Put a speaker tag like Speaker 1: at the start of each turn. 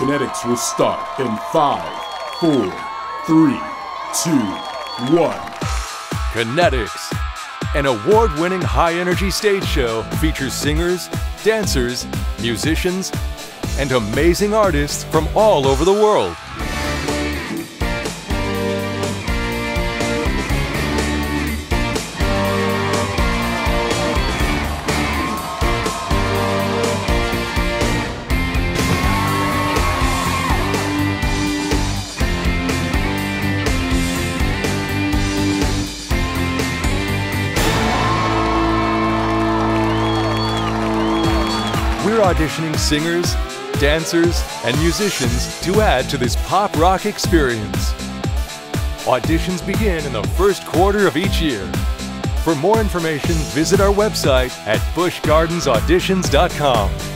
Speaker 1: Kinetix will start in 5, 4, 3, 2, 1.
Speaker 2: Kinetix, an award-winning high-energy stage show, features singers, dancers, musicians, and amazing artists from all over the world. We're auditioning singers, dancers, and musicians to add to this pop rock experience. Auditions begin in the first quarter of each year. For more information, visit our website at buschgardensauditions.com.